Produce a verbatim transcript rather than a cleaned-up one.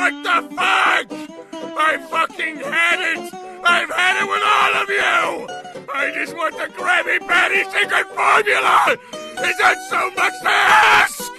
What the fuck? I fucking had it! I've had it with all of you! I just want the Krabby Patty secret formula! Is that so much to ask?